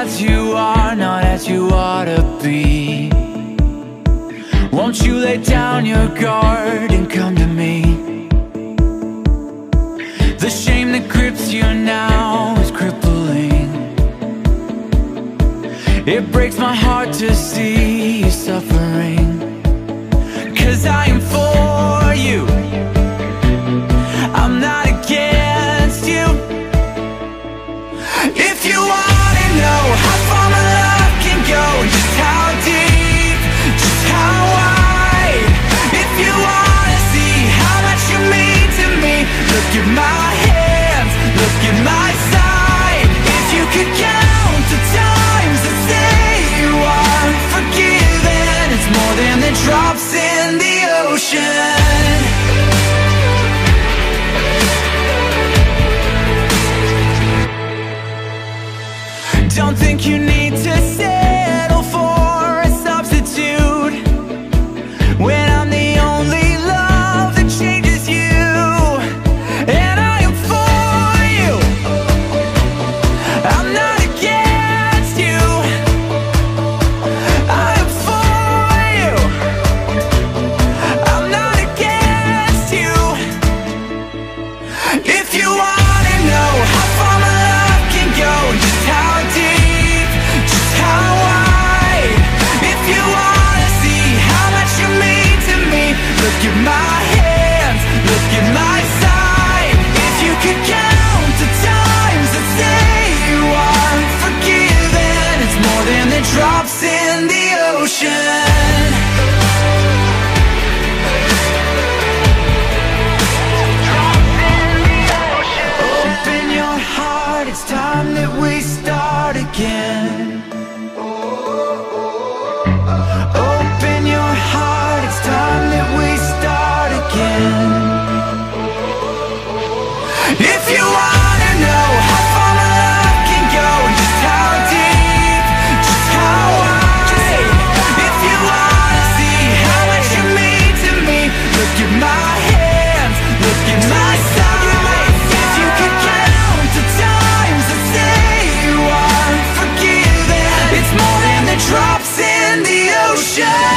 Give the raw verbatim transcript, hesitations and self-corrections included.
as you are, not as you ought to be. Won't you lay down your guard and come to me? The shame that grips you now is crippling. It breaks my heart to see you suffering. 'Cause I am for you, I'm not against you. If you wanna know how far my love can go, just how deep, just how wide. If you wanna see how much you mean to me, look at my hands, look at my side. If you could count the times that say you are forgiven, it's more than the drops in the ocean. Don't think you need to settle for a substitute when I'm the only love that changes you. And I am for you, I'm not against you. I am for you, I'm not against you. If you wanna know how far my love can go, just how deep, just how wide. If you wanna see how much you mean to me, look at my hands, look at my side. If you could count the times that say you are forgiven, it's more than the drops in the ocean. Open your heart, it's time that we start again. Open your heart, it's time that we start again. If you wanna know how far my love can go, just how deep, just how wide. If you wanna see how much you mean to me, look at my hands, look at my side. If you could count the times that say you are forgiven, it's more than the drops in the ocean.